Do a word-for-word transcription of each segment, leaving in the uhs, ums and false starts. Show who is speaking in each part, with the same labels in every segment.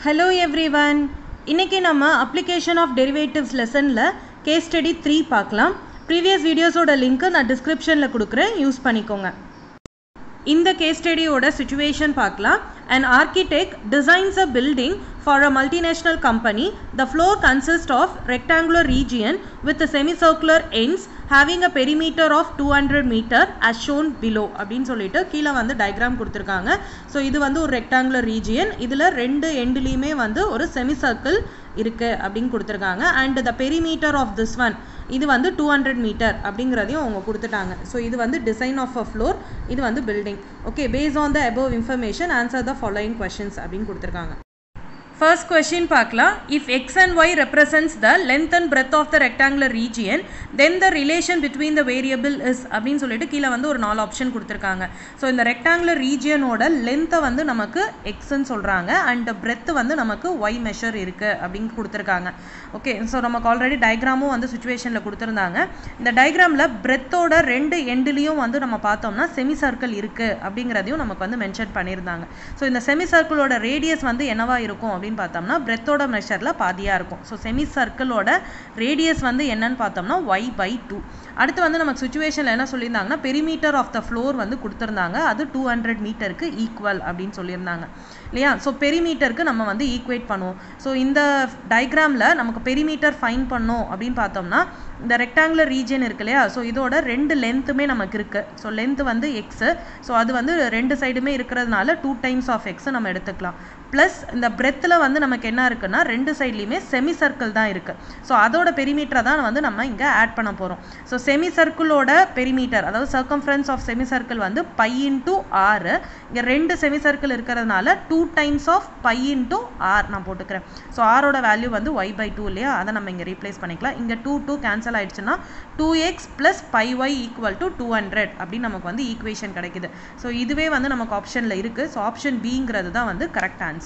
Speaker 1: Hello everyone. இன்னைக்கு நம்ம application of derivatives lessonல case study three பார்க்கலாம். Previous videos ஓட லிங்க் நான் descriptionல கொடுக்கிறேன், யூஸ் பண்ணிக்கோங்க. இந்த case study ஓட situation பார்க்கலாம். An architect designs a building for a multinational company. The floor consists of rectangular region with a semicircular ends having a perimeter of two hundred meter as shown below அப்படினு சொல்லிட்டு கீழ வந்து diagram கொடுத்திருக்காங்க. So இது வந்து ஒரு rectangular region. இதுல ரெண்டு எண்ட்லயுமே வந்து ஒரு செமிசர்க்கிள் இருக்கு அப்படினு கொடுத்திருக்காங்க. and the perimeter of this one இது வந்து two hundred meter அப்படிங்கறதையும் அவங்க கொடுத்துட்டாங்க. சோ இது வந்து design of a floor, இது வந்து building. Okay, based on the above information answer the following questions அப்படினு கொடுத்திருக்காங்க. First question பார்க்கலாம். If x and y represents the length and breadth of the rectangular region, then the relation between the variable is அப்படினு சொல்லிட்டு கீழ வந்து ஒரு நாலு option கொடுத்திருக்காங்க. சோ இந்த rectangular region ஓட length வந்து நமக்கு x ன்னு சொல்றாங்க and breadth வந்து நமக்கு y measure இருக்கு அப்படினு கொடுத்திருக்காங்க. ஓகே, சோ நமக்கு ஆல்ரெடி டயகிராமும் வந்து சிச்சுவேஷன்ல கொடுத்திருந்தாங்க. இந்த டயகிராம்ல breadth ஓட ரெண்டு எண்ட்லயும் வந்து நம்ம பார்த்தோம்னா செமி சர்க்கிள் இருக்கு அப்படிங்கறதையும் நமக்கு வந்து மென்ஷன் பண்ணிருந்தாங்க. சோ இந்த செமி சர்க்கிளோட ரேடியஸ் வந்து என்னவா இருக்கும் அப்படினு பார்த்தோம்னா breadth ஓட மெஷர்ல பாதியா இருக்கும். சோ செமி சர்க்கிளோட ரேடியஸ் வந்து என்னன்னு பார்த்தோம்னா y by two. அடுத்து வந்து நமக்கு சிச்சுவேஷன்ல என்ன சொல்லிருந்தாங்கன்னா பெரிமீட்டர் ஆஃப் த ஃப்ளோர் வந்து கொடுத்திருந்தாங்க. அது two hundred மீட்டருக்கு ஈக்குவல் அப்படினு சொல்லிருந்தாங்க இல்லையா? சோ பெரிமீட்டருக்கு நம்ம வந்து ஈக்குவேட் பண்ணுவோம். சோ இந்த டயகிராம்ல நமக்கு பெரிமீட்டர் ஃபைண்ட் பண்ணோம் அப்படினு பார்த்தோம்னா இந்த ரெக்டாங்குலர் ரீஜன் இருக்கு இல்லையா? சோ இதோட ரெண்டு லென்த்துமே நமக்கு இருக்கு. சோ லென்த் வந்து x. சோ அது வந்து ரெண்டு சைடுமே இருக்கிறதுனால two times of x நம்ம எடுத்துக்கலாம். பிளஸ் இந்த பிரெத்ல வந்து நமக்கு என்ன இருக்குன்னா ரெண்டு சைடுலயுமே செமி சர்க்கிள் தான் இருக்கு. சோ அதோட பெரிமீட்டரை தான் வந்து நம்ம இங்க ஆட் பண்ண போறோம். சோ செமி சர்க்கிளோட பெரிமீட்டர் அதாவது சர்க்கம்ஃபரன்ஸ் ஆஃப் செமி சர்க்கிள் வந்து பை இன்டு ஆர். இங்க ரெண்டு செமி சர்க்கிள் இருக்கிறதுனால two times of pi into r நான் போட்டுக்கிறேன். சோ ஆரோட வேல்யூ வந்து y by two இல்லையா? அதை நம்ம இங்க ரீப்ளேஸ் பண்ணிக்கலாம். இங்க two two கேன்சல் ஆயிடுச்சுன்னா two x plus pi y equal to two hundred அப்படின்னு நமக்கு வந்து ஈக்குவேஷன் கிடைக்குது. சோ இதுவே வந்து நமக்கு ஆப்ஷன்ல இருக்கு. சோ ஆப்ஷன் பிங்கிறது தான் வந்து கரெக்ட் ஆன்சர்.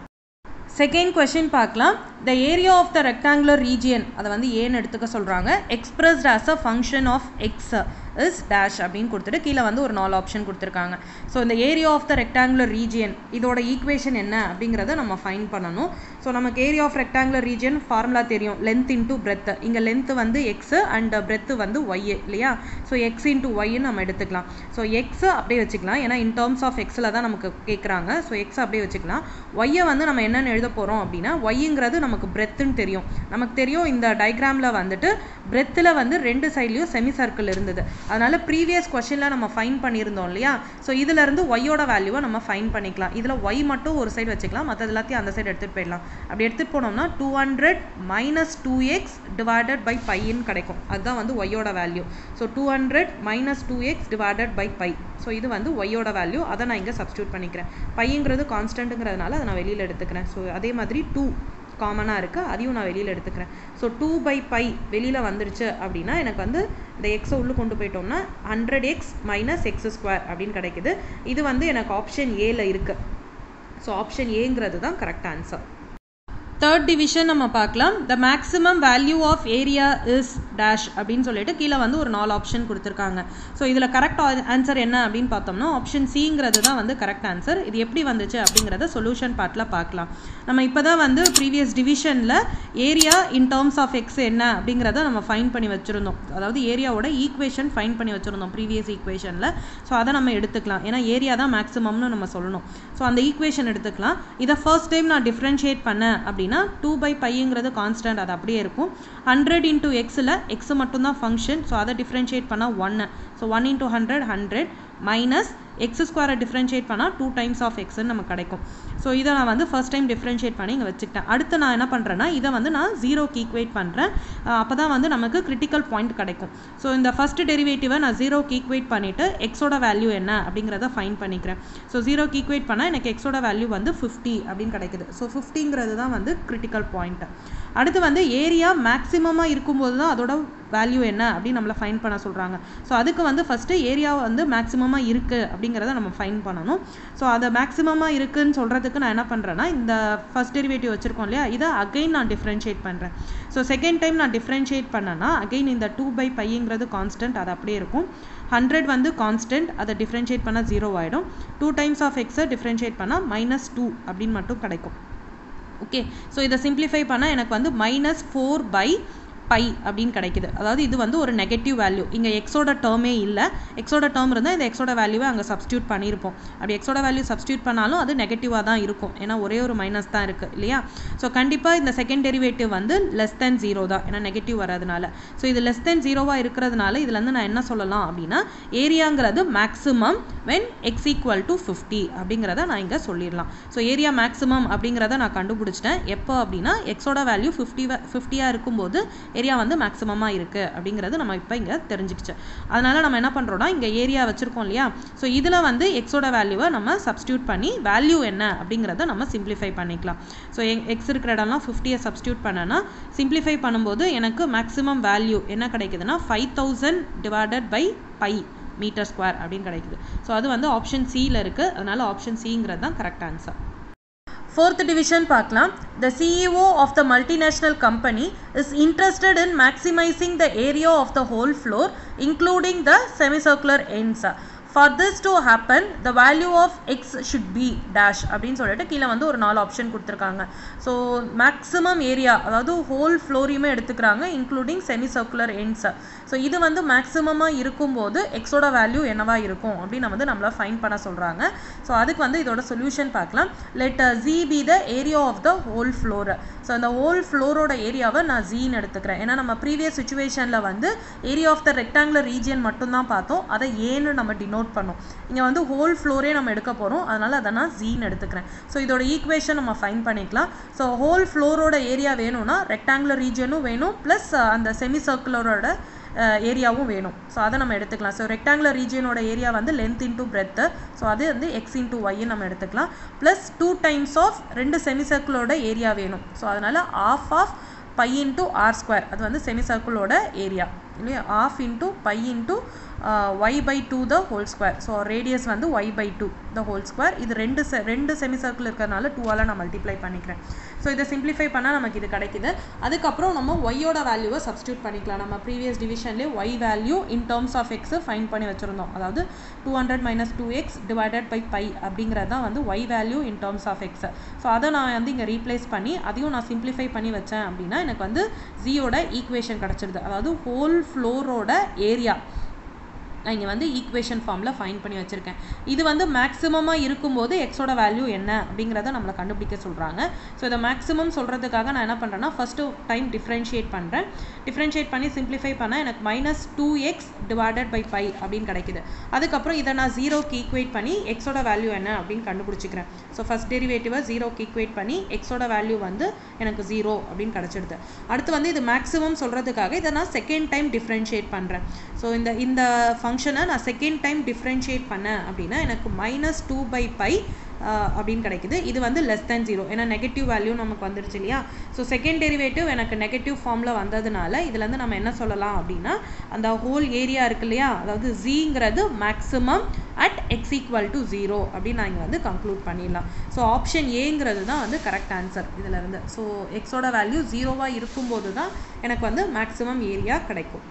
Speaker 1: Second question பார்க்கலாம். The area of the rectangular region அதை வந்து ஏன்னு எடுத்துக்க சொல்றாங்க. Expressed as a function of x is dash அப்படின்னு கொடுத்துட்டு கீழ வந்து ஒரு நாலு ஆப்ஷன் கொடுத்திருக்காங்க. சோ இந்த area of the rectangular region இதோட ஈக்குவேஷன் என்ன அப்படிங்கறத நம்ம ஃபைண்ட் பண்ணனும். சோ நமக்கு area of rectangular region formula தெரியும். length into breadth. இங்க length வந்து x and breadth வந்து y இல்லையா? சோ x into y ன்னு நம்ம எடுத்துக்கலாம். சோ x அப்படியே வச்சுக்கலாம். ஏனா in terms of x ல தான் நமக்கு கேக்குறாங்க. சோ x அப்படியே வச்சுக்கலாம். y வந்து நம்ம என்னன்னு எழுத போறோம் அப்படினா y-ங்கிறது நமக்கு breadth ன்னு தெரியும். நமக்கு தெரியும் இந்த டயகிராம்ல வந்துட்டு breadthல வந்து ரெண்டு சைடுலயும் செமி சர்க்கிள் இருந்தது. அதனால previous questionல நம்ம ஃபைண்ட் பண்ணியிருந்தோம் இல்லையா? சோ இதுல இருந்து y ஓட வேல்யூவை நம்ம ஃபைண்ட் பண்ணிக்கலாம். இதுல y மட்டும் ஒரு சைடு வச்சுக்கலாம். மத்த எல்லாத்தையும் அந்த சைடு எடுத்துட்டு போயிடலாம். அப்படி எடுத்துட்டு போனோம்னா two hundred minus two x divided by pi ன்னு கிடைக்கும். அதுதான் வந்து y ஓட வேல்யூ. So two hundred minus two x divided by pi. So இது வந்து y ஓட வேல்யூ. அதை நான் இங்க சப்ஸ்டிட்யூட் பண்ணிக்கிறேன். piங்கிறது கான்ஸ்டன்ட்ங்கிறதுனால அதை நான் வெளியில எடுத்துக்கிறேன். சோ அதே மாதிரி two காமனா இருக்கு. அதையும் நான் வெளியில எடுத்துக்கிறேன். சோ two by pi வெளியில வந்துருச்சு அப்படினா எனக்கு வந்து இந்த x உள்ள கொண்டு போய்ட்டோம்னா one hundred x minus x square அப்படினு கிடைக்குது. இது வந்து எனக்கு ஆப்ஷன் A ல இருக்கு. சோ ஆப்ஷன் Aங்கிறது தான் கரெக்ட் ஆன்சர். Third division நம்ம பார்க்கலாம். The maximum value of area is dash அப்படினு சொல்லிட்டு கீழ வந்து ஒரு நாலு ஆப்ஷன் கொடுத்திருக்காங்க. சோ இதுல கரெக்ட் ஆன்சர் என்ன அப்படினு பார்த்தோம்னா ஆப்ஷன் Cங்கிறது தான் வந்து கரெக்ட் ஆன்சர். இது எப்படி வந்துச்சு அப்படிங்கறத சொல்யூஷன் பார்ட்ல பார்க்கலாம். நம்ம இப்போதான் வந்து previous divisionல area in terms of x என்ன அப்படிங்கறத நம்ம ஃபைண்ட் பண்ணி வச்சிருந்தோம். அதாவது ஏரியாவோட ஈக்குவேஷன் ஃபைண்ட் பண்ணி வச்சிருந்தோம் previous equationல. சோ அதை நம்ம எடுத்துக்கலாம். ஏனா ஏரியா தான் மேக்ஸிமம்னு நம்ம சொல்லணும். சோ அந்த ஈக்குவேஷன் எடுத்துக்கலாம். இத first time நான் டிஃபரன்ஷியேட் பண்ணேன் அப்படினா two by piங்கிறது கான்ஸ்டன்ட் அது அப்படியே இருக்கும். one hundred into x ல x மட்டும் தான் ஃபங்க்ஷன். சோ அதை டிஃபரன்ஷியேட் பண்ணா one. So one into one hundred one hundred minus x ஸ்கொயரை டிஃபரன்ஷியேட் பண்ணா two times of x ன்னு நமக்கு கிடைக்கும். சோ இத நான் வந்து ஃபர்ஸ்ட் டைம் டிஃபரன்ஷியேட் பண்ணி இங்க வச்சிட்டேன். அடுத்து நான் என்ன பண்றேன்னா இத வந்து நான் zero க்கு ஈக்குவேட் பண்றேன். அப்பதான் வந்து நமக்கு கிரிட்டிக்கல் பாயிண்ட் கிடைக்கும். சோ இந்த ஃபர்ஸ்ட் டெரிவேட்டிவை நான் zero க்கு ஈக்குவேட் பண்ணிட்டு x ஓட வேல்யூ என்ன அப்படிங்கறத ஃபைண்ட் பண்ணிக்கிறேன். சோ zero க்கு ஈக்குவேட் பண்ணா எனக்கு x ஓட வேல்யூ வந்து fifty அப்படினு கிடைக்குது. சோ fiftyங்கிறது தான் வந்து கிரிட்டிக்கல் பாயிண்ட். அடுத்து வந்து ஏரியா மேக்ஸிமமா இருக்கும்போது தான் அதோட வேல்யூ என்ன அப்படி நம்மள ஃபைண்ட் பண்ண சொல்றாங்க. சோ அதுக்கு வந்து ஃபர்ஸ்ட் ஏரியா வந்து மேக்ஸிமமா இருக்கு அப்படிங்கறத நம்ம ஃபைண்ட் பண்ணனும். சோ அத மேக்ஸிமமா இருக்குன்னு சொல்றதுக்கு நான் என்ன பண்றேன்னா இந்த ஃபர்ஸ்ட் டெரிவேட்டிவ் வச்சிருக்கோம் இல்லையா? இத அகைன் நான் டிஃபரன்ஷியேட் பண்றேன். சோ செகண்ட் டைம் நான் டிஃபரன்ஷியேட் பண்ணனா அகைன் இந்த two by piங்கிறது கான்ஸ்டன்ட் அது அப்படியே இருக்கும். one hundred வந்து கான்ஸ்டன்ட் அதை டிஃபரன்ஷியேட் பண்ணா zero ஆயிடும். two times of x differentiate பண்ணா minus two அப்படினு மட்டும் கிடைக்கும். ஓகே, ஸோ இதை சிம்பிளிஃபை பண்ணால் எனக்கு வந்து மைனஸ் ஃபோர் பை பை அப்படின்னு கிடைக்குது. அதாவது இது வந்து ஒரு நெகட்டிவ் வேல்யூ. இங்கே எக்ஸோட டேர்மே இல்லை. எக்ஸோட டேர்ம் இருந்தால் இந்த எக்ஸோட வேல்யூவை அங்கே சப்ஸ்டியூட் பண்ணியிருப்போம். அப்படி எக்ஸோட வேல்யூ சப்ஸ்டியூட் பண்ணாலும் அது நெகட்டிவாக தான் இருக்கும். ஏன்னா ஒரே ஒரு மைனஸ் தான் இருக்குது இல்லையா? ஸோ கண்டிப்பாக இந்த செகண்ட் டெரிவேட்டிவ் வந்து லெஸ் தென் ஜீரோ தான், ஏன்னா நெகட்டிவ் வரதுனால. ஸோ இது லெஸ் தென் ஜீரோவாக இருக்கிறதுனால இதுலேருந்து நான் என்ன சொல்லலாம் அப்படின்னா ஏரியாங்கிறது maximum when x equal to fifty அப்படிங்கிறத நான் இங்கே சொல்லிடலாம். ஸோ ஏரியா மேக்ஸிமம் அப்படிங்கிறத நான் கண்டுபிடிச்சிட்டேன். எப்போ அப்படின்னா எக்ஸோட வேல்யூ ஃபிஃப்டி ஃபிஃப்டியாக இருக்கும்போது ஏரியா வந்து மேக்ஸிமமாக இருக்குது அப்படிங்கிறது நம்ம இப்போ இங்கே தெரிஞ்சுக்கிச்சு. அதனால் நம்ம என்ன பண்ணுறோம்னா இங்கே ஏரியா வச்சுருக்கோம் இல்லையா? ஸோ இதில் வந்து எக்ஸோட வேல்யூவை நம்ம சப்ஸ்டியூட் பண்ணி வேல்யூ என்ன அப்படிங்கிறத நம்ம சிம்பிளிஃபை பண்ணிக்கலாம். ஸோ எக்ஸ் இருக்கிற இடம்லாம் ஃபிஃப்டியை சப்ஸ்டியூட் பண்ணனா சிம்பிளிஃபை பண்ணும்போது எனக்கு மேக்ஸிமம் வேல்யூ என்ன கிடைக்குதுன்னா five thousand divided by pi metre square அப்படின்னு கிடைக்குது. ஸோ அது வந்து ஆப்ஷன் சியில் இருக்குது. அதனால் ஆப்ஷன் சிங்கிறது தான் கரெக்ட் ஆன்சர். Fourth division பார்க்கலாம். The C E O of the multinational company is interested in maximizing the area of the whole floor including the semicircular ends. For this to happen, the value of x should be dash அப்படின்னு சொல்லிட்டு கீழே வந்து ஒரு நாலு option கொடுத்துருக்காங்க. So maximum area அதாவது whole ஃப்ளோரையுமே எடுத்துக்கிறாங்க including semi circular ends. So இது வந்து மேக்ஸிமமாக இருக்கும்போது எக்ஸோட வேல்யூ என்னவா இருக்கும் அப்படின்னு வந்து நம்மளை ஃபைன் பண்ண சொல்கிறாங்க. ஸோ அதுக்கு வந்து இதோட சொல்யூஷன் பார்க்கலாம். Let g be the area of the whole floor. So அந்த ஹோல் ஃப்ளோரோட ஏரியாவை நான் ஜீன்னு எடுத்துக்கிறேன். ஏன்னா நம்ம ப்ரீவியஸ் சுச்சுவேஷனில் வந்து area of the rectangular region மட்டும்தான் பார்த்தோம். அதை ஏன்னு நம்ம டினோட் பண்ணும். இங்கே வந்து ஹோல் ஃப்ளோரே நம்ம எடுக்க போகிறோம். அதனால் அதை நான் ஜீன்னு எடுத்துக்கிறேன். ஸோ இதோட ஈக்குவேஷன் நம்ம ஃபைன் பண்ணிக்கலாம். ஸோ ஹோல் ஃப்ளோரோட ஏரியா வேணும்னா ரெக்டாங்குலர் ரீஜனும் வேணும் ப்ளஸ் அந்த செமி சர்க்குலரோட ஏரியாவும் வேணும். ஸோ அதை நம்ம எடுத்துக்கலாம். ஸோ ரெக்டாங்குலர் ரீஜியனோட ஏரியா வந்து லென்த் இன்டூ பிரெத்து. ஸோ அது வந்து எக்ஸ் இன்டூ ஒய்ன்னு நம்ம எடுத்துக்கலாம். ப்ளஸ் டூ டைம்ஸ் ஆஃப் ரெண்டு செமி சர்க்கிளோட ஏரியா வேணும். ஸோ அதனால் half half pi into r square அது வந்து செமி சர்க்கிளோட ஏரியா இல்லையா? Half into pi into y by two the whole square. So radius வந்து y by two the whole square. இது ரெண்டு செ ரெண்டு செமி சர்க்கிள் இருக்கிறதுனால டூவால் நான் மல்டிப்ளை பண்ணிக்கிறேன். ஸோ இதை சிம்பிளிஃபை பண்ணால் நமக்கு இது கிடைக்குது. அதுக்கப்புறம் நம்ம ஒய்யோட வேல்யூவை சப்ஸ்டியூட் பண்ணிக்கலாம். நம்ம ப்ரீவியஸ் டிவிஷன்லேயே y value in terms of x find பண்ணி வச்சுருந்தோம். அதாவது two hundred minus two x divided by pi அப்படிங்கிறது தான் வந்து y value in terms of x. So அதை நான் வந்து இங்கே ரீப்ளேஸ் பண்ணி அதையும் நான் சிம்பிளிஃபை பண்ணி வச்சேன் அப்படின்னா எனக்கு வந்து ஜியோட ஈக்குவேஷன் கிடச்சிருது. அதாவது ஹோல் ஃப்ளோரோட ஏரியா நான் இங்கே வந்து ஈக்குவேஷன் ஃபார்மில் ஃபைன் பண்ணி வச்சுருக்கேன். இது வந்து மேக்ஸிமமாக இருக்கும்போது எக்ஸோட வேல்யூ என்ன அப்படிங்கிறத நம்மளை கண்டுபிடிக்க சொல்கிறாங்க. ஸோ இதை மேக்ஸிமம் சொல்கிறதுக்காக நான் என்ன பண்ணுறேன்னா ஃபஸ்ட்டு டைம் டிஃப்ரென்ஷியேட் பண்ணுறேன். டிஃப்ரென்ஷியேட் பண்ணி சிம்பிளிஃபை பண்ணால் எனக்கு minus two x divided by pi அப்படின்னு கிடைக்குது. அதுக்கப்புறம் இதை நான் ஜீரோக்கு ஈக்குவேட் பண்ணி எக்ஸோட வேல்யூ என்ன அப்படின்னு கண்டுபிடிச்சிக்கிறேன். ஸோ ஃபஸ்ட் டெரிவேட்டிவை ஜீரோக்கு ஈக்குவேட் பண்ணி எக்ஸோட வேல்யூ வந்து எனக்கு ஜீரோ அப்படின்னு கிடச்சிடுது. அடுத்து வந்து இது மேக்ஸிமம் சொல்கிறதுக்காக இதை நான் செகண்ட் டைம் டிஃப்ரென்ஷியேட் பண்ணுறேன். ஸோ இந்த இந்த ஃபங்க்ஷனை நான் செகண்ட் டைம் டிஃப்ரென்ஷியேட் பண்ணேன் அப்படின்னா எனக்கு மைனஸ் டூ பை பை அப்படின்னு கிடைக்குது. இது வந்து லெஸ் தேன் ஜீரோ ஏன்னா நெகட்டிவ் வேல்யூ நமக்கு வந்துருச்சு இல்லையா? ஸோ செகண்ட் டெரிவேட்டிவ் எனக்கு நெகட்டிவ் ஃபார்மில் வந்ததுனால இதுலேருந்து நம்ம என்ன சொல்லலாம் அப்படின்னா அந்த ஹோல் ஏரியா இருக்கு இல்லையா? அதாவது ஜிங்கிறது maximum at x equal to zero அப்படின்னு நான் இங்கே வந்து கன்க்ளூட் பண்ணிடலாம். ஸோ ஆப்ஷன் ஏங்கிறது தான் வந்து கரெக்ட் ஆன்சர் இதிலேருந்து. ஸோ எக்ஸோட வேல்யூ ஜீரோவாக இருக்கும்போது தான் எனக்கு வந்து மேக்ஸிமம் ஏரியா கிடைக்கும்.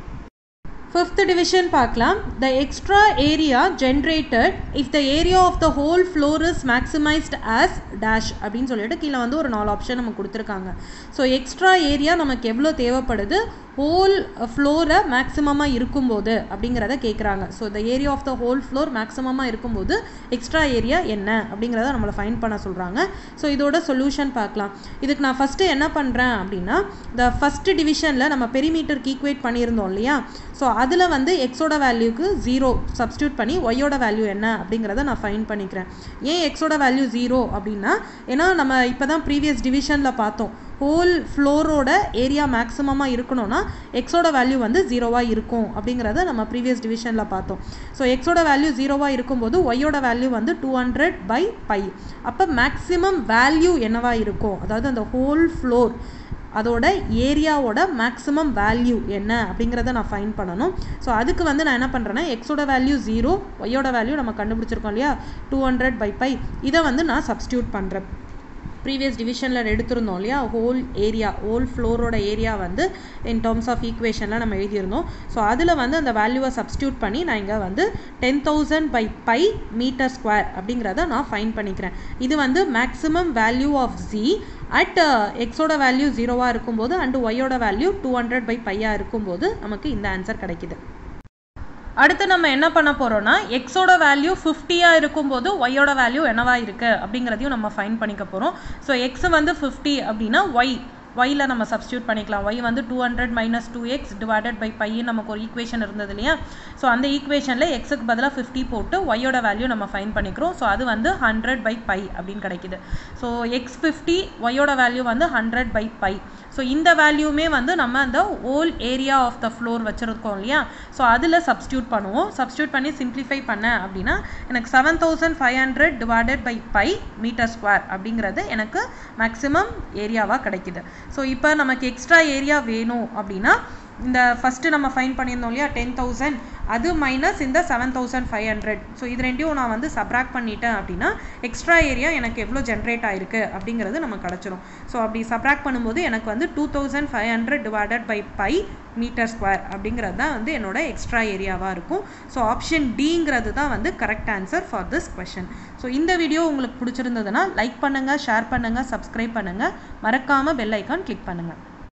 Speaker 1: Fifth division பார்க்கலாம். The extra area generated if the area of the whole floor is maximized as dash அப்படின்னு சொல்லிட்டு கீழே வந்து ஒரு நாலு ஆப்ஷன் நமக்கு கொடுத்துருக்காங்க. ஸோ எக்ஸ்ட்ரா ஏரியா நமக்கு எவ்வளோ தேவைப்படுது ஹோல் ஃப்ளோரை மேக்ஸிமமாக இருக்கும்போது அப்படிங்கிறத கேட்குறாங்க. ஸோ இந்த area of the whole floor மேக்ஸிமமாக இருக்கும்போது எக்ஸ்ட்ரா ஏரியா என்ன அப்படிங்கிறத நம்மளை ஃபைன் பண்ண சொல்கிறாங்க. ஸோ இதோட சொல்யூஷன் பார்க்கலாம். இதுக்கு நான் ஃபஸ்ட்டு என்ன பண்ணுறேன் அப்படின்னா இந்த ஃபஸ்ட்டு டிவிஷனில் நம்ம பெரிமீட்டருக்கு ஈக்குவேட் பண்ணியிருந்தோம் இல்லையா? ஸோ அதில் வந்து எக்ஸோட வேல்யூக்கு ஜீரோ சப்ஸ்டியூட் பண்ணி ஒய்யோட வேல்யூ என்ன அப்படிங்கிறத நான் ஃபைன் பண்ணிக்கிறேன். ஏன் எக்ஸோட வேல்யூ ஜீரோ அப்படின்னா ஏன்னா நம்ம இப்போ தான் ப்ரீவியஸ் டிவிஷனில் பார்த்தோம் ஹோல் ஃப்ளோரோட ஏரியா மேக்ஸிமமாக இருக்கணும்னா எக்ஸோட வேல்யூ வந்து ஜீரோவாக இருக்கும் அப்படிங்கிறத நம்ம ப்ரீவியஸ் டிவிஷனில் பார்த்தோம். ஸோ எக்ஸோட வேல்யூ ஜீரோவாக இருக்கும்போது ஒய்யோட வேல்யூ வந்து டூ ஹண்ட்ரட் பை பை. அப்போ மேக்ஸிமம் வேல்யூ என்னவாக இருக்கும் அதாவது அந்த ஹோல் ஃப்ளோர் அதோட ஏரியாவோட மேக்ஸிமம் வேல்யூ என்ன அப்படிங்கிறத நான் ஃபைன் பண்ணணும். ஸோ அதுக்கு வந்து நான் என்ன பண்ணுறேன்னா எக்ஸோட வேல்யூ ஜீரோ ஒய்யோட வேல்யூ நம்ம கண்டுபிடிச்சிருக்கோம் இல்லையா டூ ஹண்ட்ரட் பை பை இதை வந்து நான் சப்ஸ்டியூட் பண்ணுறேன். ப்ரீவியஸ் டிவிஷனில் எடுத்திருந்தோம் இல்லையா, ஹோல் ஏரியா ஹோல் ஃப்ளோரோட ஏரியா வந்து இன் டர்ம்ஸ் ஆஃப் ஈக்குவேஷனில் நம்ம எழுதியிருந்தோம். ஸோ அதில் வந்து அந்த வேல்யூவை சப்ஸ்டியூட் பண்ணி நான் இங்கே வந்து ten thousand by pi metre square அப்படிங்கிறத நான் ஃபைன் பண்ணிக்கிறேன். இது வந்து maximum value of g at எக்ஸோட வேல்யூ ஜீரோவாக இருக்கும்போது அண்டு ஒய்யோட value two hundred by pi இருக்கும்போது நமக்கு இந்த ஆன்சர் கிடைக்குது. அடுத்து நம்ம என்ன பண்ண போகிறோம்னா, எக்ஸோட வேல்யூ ஃபிஃப்டியாக இருக்கும்போது ஒய்யோட வேல்யூ என்னவா இருக்குது அப்படிங்கிறதையும் நம்ம ஃபைன் பண்ணிக்க போகிறோம். ஸோ எக்ஸ் வந்து ஃபிஃப்டி அப்படின்னா ஒய் ஒயில் நம்ம சப்ஸ்டியூட் பண்ணிக்கலாம். ஒய் வந்து two hundred minus two x divided by பையன் நமக்கு ஒரு ஈக்குவேஷன் இருந்தது இல்லையா. ஸோ அந்த ஈக்குவேஷனில் எக்ஸுக்கு பதிலாக ஃபிஃப்டி போட்டு ஒய்யோட வேல்யூ நம்ம ஃபைன் பண்ணிக்கிறோம். ஸோ அது வந்து ஹண்ட்ரட் பை பை அப்படின்னு கிடைக்குது. ஸோ எக்ஸ் ஃபிஃப்டி ஒய்யோட வேல்யூ வந்து ஹண்ட்ரட் பை பை. ஸோ இந்த வேல்யூமே வந்து நம்ம அந்த whole area of the floor வச்சுருக்கோம் இல்லையா. ஸோ அதில் சப்ஸ்டியூட் பண்ணுவோம். சப்ஸ்டியூட் பண்ணி சிம்ப்ளிஃபை பண்ண அப்படின்னா எனக்கு seven thousand five hundred divided by pi metre square அப்படிங்கிறது எனக்கு மேக்ஸிமம் ஏரியாவாக கிடைக்குது. ஸோ இப்போ நமக்கு எக்ஸ்ட்ரா ஏரியா வேணும் அப்படின்னா இந்த ஃபஸ்ட்டு நம்ம ஃபைன் பண்ணியிருந்தோம் இல்லையா டென் தௌசண்ட், அது மைனஸ் இந்த seven thousand five hundred. So இது ரெண்டையும் நான் வந்து சப்ராக்ட் பண்ணிட்டேன் அப்படின்னா எக்ஸ்ட்ரா ஏரியா எனக்கு எவ்வளோ ஜென்ரேட் ஆயிருக்கு அப்படிங்கிறது நமக்கு கிடச்சிரும். ஸோ அப்படி சப்ராக்ட் பண்ணும்போது எனக்கு வந்து two thousand five hundred divided by pi metre square அப்படிங்கிறது தான் வந்து என்னோட எக்ஸ்ட்ரா ஏரியாவாக இருக்கும். ஸோ ஆப்ஷன் டிங்கிறது தான் வந்து correct answer for this question. So இந்த வீடியோ உங்களுக்கு பிடிச்சிருந்ததுன்னா லைக் பண்ணுங்கள், ஷேர் பண்ணுங்கள், சப்ஸ்கிரைப் பண்ணுங்கள், மறக்காமல் பெல் ஐக்கான் கிளிக் பண்ணுங்கள்.